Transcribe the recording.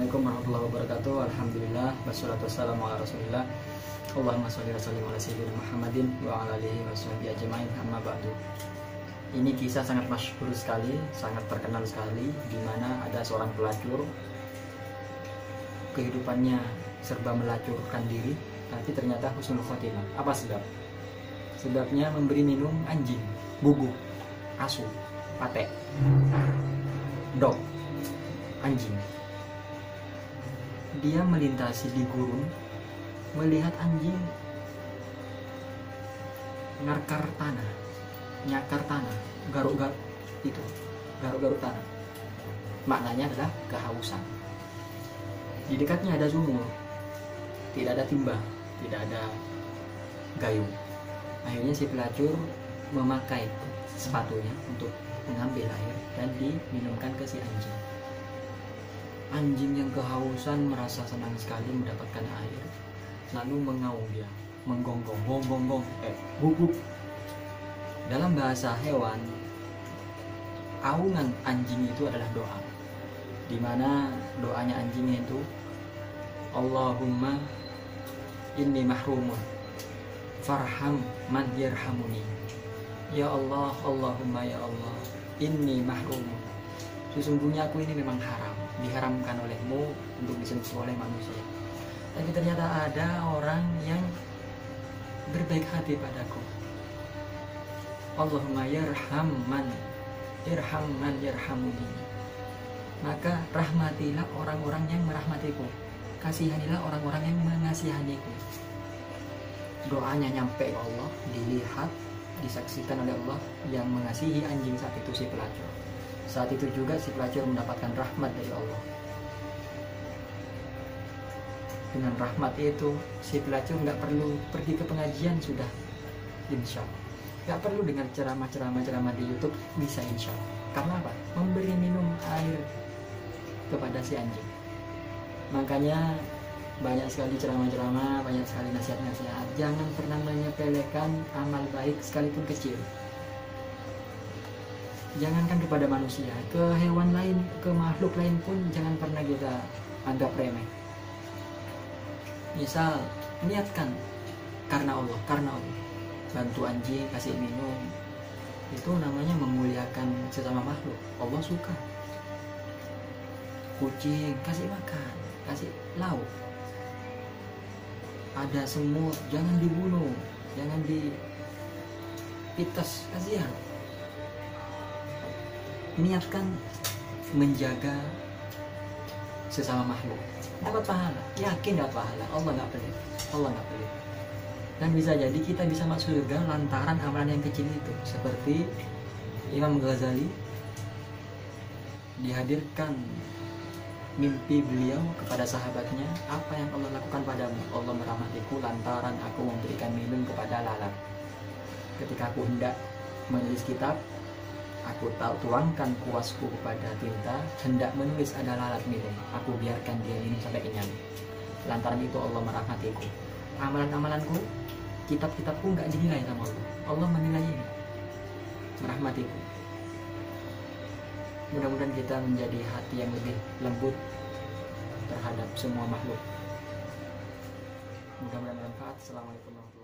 Assalamualaikum warahmatullahi wabarakatuh. Alhamdulillah wassalatu wassalamu ala Rasulillah. Allahumma sholli wa sallim ala sayyidina Muhammadin wa ala alihi washabihi ajmain. Amma ba'du. Ini kisah sangat masyhur sekali, sangat terkenal sekali, di mana ada seorang pelacur, kehidupannya serba melacurkan diri, tapi ternyata husnul khotimah. Apa sebab? Sebabnya memberi minum anjing, guguk, asu, patek, dog, anjing. Dia melintasi di gurun, melihat anjing nyakar tanah, garuk-garuk itu, garuk-garuk tanah. Maknanya adalah kehausan. Di dekatnya ada sumur, tidak ada timba, tidak ada gayung. Akhirnya si pelacur memakai sepatunya untuk mengambil air dan diminumkan ke si anjing. Anjing yang kehausan merasa senang sekali mendapatkan air, lalu mengaum dia, menggonggong, guguk. Dalam bahasa hewan, aungan anjing itu adalah doa, di mana doanya anjing itu, Allahumma inni mahrumun farham man yarhamuni. Ya Allah, Allahumma ya Allah, inni mahrumun, sesungguhnya aku ini memang haram, diharamkan olehmu untuk disentuh oleh manusia. Tapi ternyata ada orang yang berbaik hati padaku. Allahumma yarham man yarhamuni. Maka rahmatilah orang-orang yang merahmatiku, kasihanilah orang-orang yang mengasihaniku. Doanya nyampe ke Allah, dilihat, disaksikan oleh Allah yang mengasihi anjing saat itu si pelacur. Saat itu juga si pelacur mendapatkan rahmat dari Allah. Dengan rahmat itu si pelacur nggak perlu pergi ke pengajian, sudah insya Allah. Nggak perlu dengar ceramah di YouTube, bisa insya Allah. Karena apa? Memberi minum air kepada si anjing. Makanya banyak sekali ceramah-ceramah, banyak sekali nasihat-nasihat. Jangan pernah menyepelekan amal baik sekalipun kecil. Jangankan kepada manusia, ke hewan lain, ke makhluk lain pun jangan pernah kita anggap remeh. Misal, niatkan karena Allah, bantu anjing, kasih minum, itu namanya memuliakan sesama makhluk. Allah suka. Kucing, kasih makan, kasih lauk. Ada semut, jangan dibunuh, jangan dipites, kasihan. Niatkan menjaga sesama makhluk, dapat pahala, yakin dapat pahala. Allah nggak pelit. Dan bisa jadi kita bisa masuk surga lantaran amalan yang kecil itu. Seperti Imam Ghazali, dihadirkan mimpi beliau kepada sahabatnya, apa yang Allah lakukan padamu? Allah merahmatiku lantaran aku memberikan minum kepada lalat. Ketika aku hendak menulis kitab, aku tuangkan kuasku kepada tinta, hendak menulis ada lalat minum, aku biarkan dia minum sampai kenyang. Lantaran itu Allah merahmatiku. Amalan-amalanku, kitab-kitabku nggak dinilai sama Allah. Allah menilai ini, merahmatiku. Mudah-mudahan kita menjadi hati yang lebih lembut terhadap semua makhluk. Mudah-mudahan bermanfaat. Assalamualaikum warahmatullahi wabarakatuh.